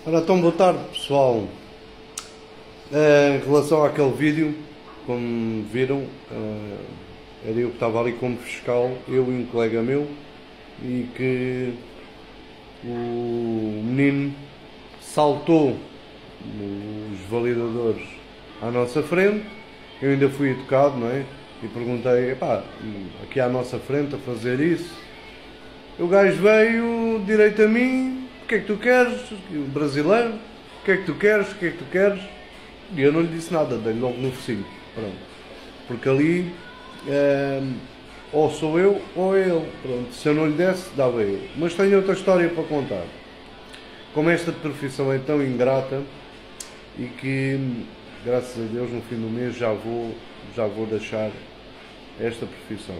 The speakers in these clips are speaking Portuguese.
Ora, então, boa tarde, pessoal. Em relação àquele vídeo, como viram, era eu que estava ali como fiscal, eu e um colega meu, e que o menino saltou os validadores à nossa frente. Eu ainda fui educado, não é? E perguntei, epá, aqui à nossa frente a fazer isso. O gajo veio direito a mim: o que é que tu queres? O brasileiro: o que é que tu queres? O que é que tu queres? E eu não lhe disse nada, dei logo no focinho. Pronto. Porque ali ou sou eu ou é ele. Pronto. Se eu não lhe desse, dava eu. Mas tenho outra história para contar. Como esta profissão é tão ingrata e que, graças a Deus, no fim do mês já vou deixar esta profissão.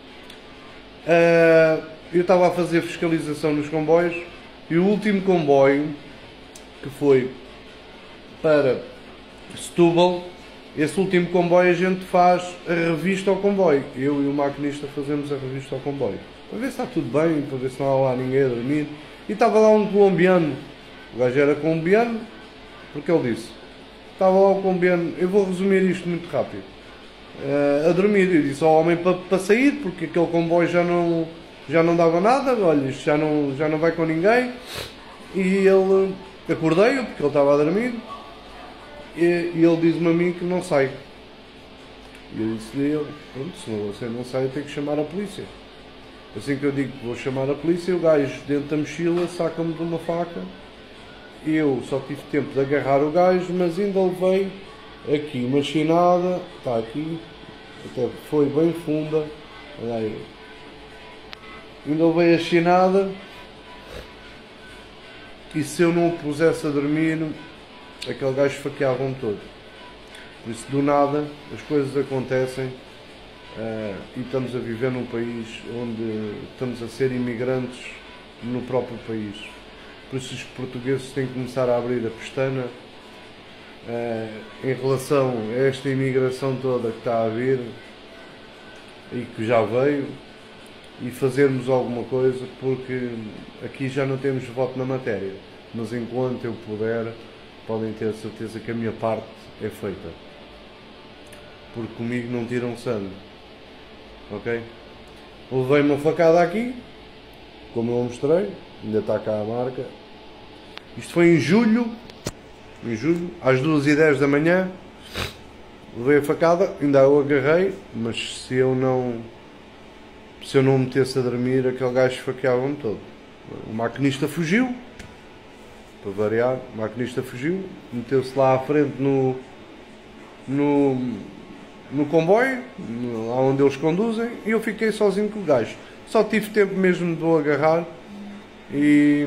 Eu estava a fazer fiscalização nos comboios e o último comboio, que foi para Setúbal, esse último comboio a gente faz a revista ao comboio. Eu e o maquinista fazemos a revista ao comboio, para ver se está tudo bem, para ver se não há lá ninguém a dormir. E estava lá um colombiano, o gajo era colombiano, porque ele disse, estava lá o colombiano, eu vou resumir isto muito rápido, a dormir. Eu disse ao homem para sair, porque aquele comboio já não dava nada, olha, isto já não vai com ninguém. E ele, acordei-o, porque ele estava a dormir, e ele diz-me a mim que não sai. E eu disse-lhe a ele, pronto, se você não sai, eu tenho que chamar a polícia. Assim que eu digo que vou chamar a polícia, o gajo dentro da mochila saca-me de uma faca. Eu só tive tempo de agarrar o gajo, mas ainda levei aqui uma chinada, está aqui, até foi bem funda, olha aí. Ainda levei a chinada, e se eu não o pusesse a dormir, aquele gajo esfaqueava-me todo. Por isso, do nada, as coisas acontecem, e estamos a viver num país onde estamos a ser imigrantes no próprio país. Por isso, os portugueses têm que começar a abrir a pestana em relação a esta imigração toda que está a vir e que já veio, e fazermos alguma coisa, porque aqui já não temos voto na matéria, mas enquanto eu puder, podem ter a certeza que a minha parte é feita, porque comigo não tiram sangue, ok? Levei uma facada aqui, como eu mostrei, ainda está cá a marca. Isto foi em julho, às 2h10 da manhã, levei a facada, ainda eu agarrei, mas se eu não me metesse a dormir, aquele gajo esfaqueava-me todo. O maquinista fugiu, para variar, o maquinista fugiu, meteu-se lá à frente no comboio, lá onde eles conduzem, e eu fiquei sozinho com o gajo. Só tive tempo mesmo de o agarrar e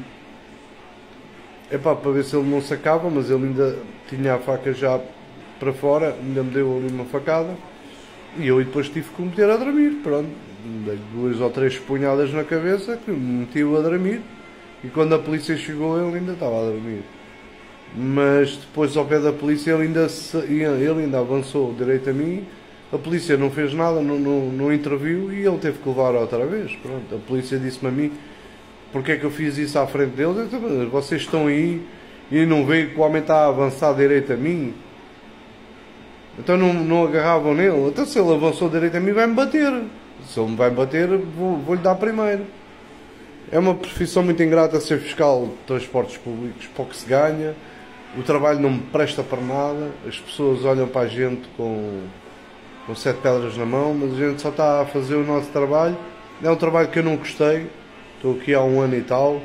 para ver se ele não sacava, mas ele ainda tinha a faca já para fora, ainda me deu ali uma facada, e eu depois tive que o meter a dormir. Pronto, dei 2 ou 3 punhadas na cabeça, que me meti-o a dormir, e quando a polícia chegou ele ainda estava a dormir. Mas depois, ao pé da polícia, ele ainda avançou direito a mim, a polícia não fez nada, não interviu, e ele teve que levar outra vez. Pronto, a polícia disse-me a mim, porque é que eu fiz isso à frente deles? Eu disse, vocês estão aí e não veem que o homem está a avançar direito a mim? Então não agarravam nele? Então se ele avançou direito a mim, vai-me bater. Se ele me vai bater, vou-lhe dar primeiro. É uma profissão muito ingrata ser fiscal de transportes públicos, pouco se ganha, o trabalho não me presta para nada, as pessoas olham para a gente com 7 pedras na mão, mas a gente só está a fazer o nosso trabalho. É um trabalho que eu não gostei, estou aqui há 1 ano e tal,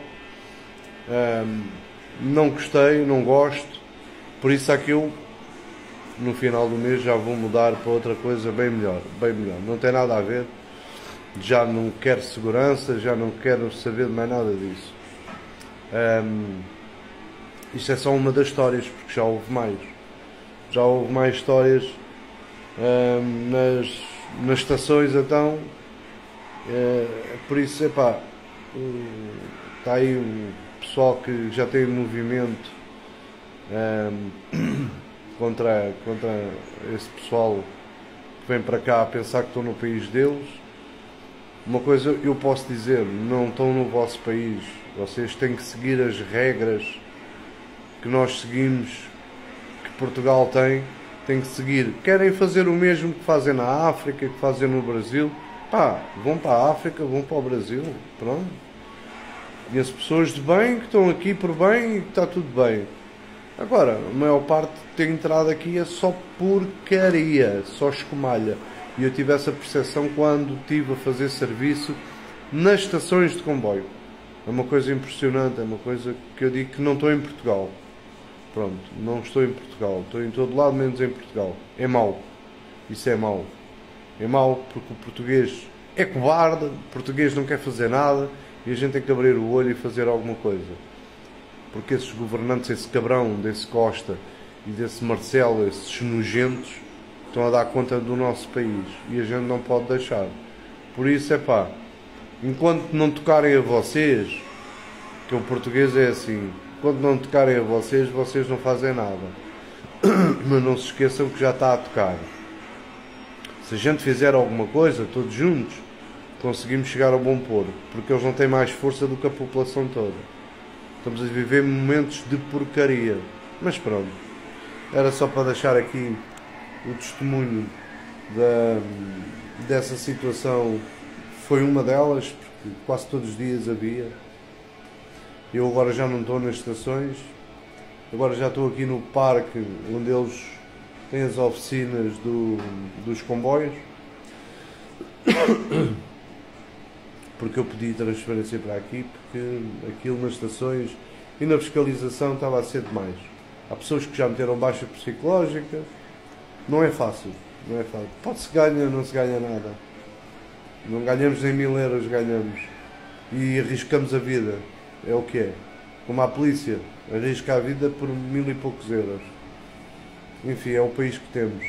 não gostei, não gosto, por isso é que eu no final do mês já vou mudar para outra coisa bem melhor, não tem nada a ver. Já não quero segurança, já não quero saber de mais nada disso. Isto é só uma das histórias, porque já houve mais histórias nas estações. Então por isso, está aí o pessoal que já tem movimento contra esse pessoal que vem para cá a pensar que estão no país deles. Uma coisa eu posso dizer, não estão no vosso país, vocês têm que seguir as regras que nós seguimos, que Portugal tem que seguir. Querem fazer o mesmo que fazem na África, que fazem no Brasil, pá, vão para a África, vão para o Brasil, pronto. E as pessoas de bem, que estão aqui por bem e que está tudo bem. Agora, a maior parte que tem entrado aqui é só porcaria, só escumalha. E eu tive essa percepção quando estive a fazer serviço nas estações de comboio. É uma coisa impressionante, é uma coisa que eu digo que não estou em Portugal. Pronto, não estou em Portugal, estou em todo lado menos em Portugal. É mau, isso é mau. É mau porque o português é cobarde, o português não quer fazer nada e a gente tem que abrir o olho e fazer alguma coisa. Porque esses governantes, esse cabrão, desse Costa e desse Marcelo, esses nojentos, estão a dar conta do nosso país e a gente não pode deixar. Por isso, é pá, enquanto não tocarem a vocês, que o português é assim, enquanto não tocarem a vocês, vocês não fazem nada. Mas não se esqueçam que já está a tocar. Se a gente fizer alguma coisa, todos juntos, conseguimos chegar ao bom porto, porque eles não têm mais força do que a população toda. Estamos a viver momentos de porcaria. Mas pronto, era só para deixar aqui o testemunho dessa situação. Foi uma delas, porque quase todos os dias havia. Eu agora já não estou nas estações, agora já estou aqui no parque onde eles têm as oficinas dos comboios, porque eu pedi transferência para aqui, porque aquilo nas estações e na fiscalização estava a ser demais. Há pessoas que já meteram baixa psicológica, não é fácil, não é fácil. Pode-se ganhar, não se ganha nada. Não ganhamos nem 1000 euros, ganhamos. E arriscamos a vida, é o que é. Como a polícia, arrisca a vida por 1000 e poucos euros. Enfim, é o país que temos.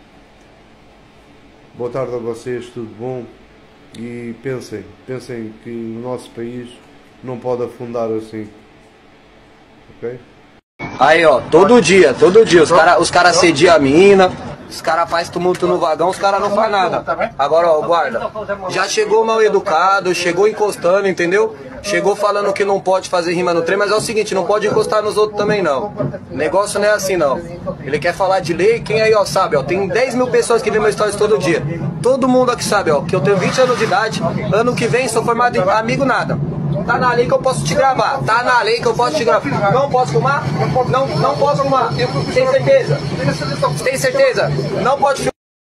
Boa tarde a vocês, tudo bom? E pensem que o nosso país não pode afundar assim. Ok? Aí, ó, todo dia, os cara assediam a mina, os cara faz tumulto no vagão, os cara não faz nada. Agora, ó, guarda, já chegou mal educado, chegou encostando, entendeu? Chegou falando que não pode fazer rima no trem, mas é o seguinte, não pode encostar nos outros também não. O negócio não é assim não. Ele quer falar de lei, quem aí, ó, sabe, ó, tem 10 mil pessoas que vêem meu stories todo dia. Todo mundo aqui sabe, ó, que eu tenho 20 anos de idade, ano que vem sou formado em amigo nada. Tá na lei que eu posso te gravar. Tá na lei que eu posso te gravar. Não posso filmar? Não posso filmar. Tem certeza? Tem certeza? Não pode filmar.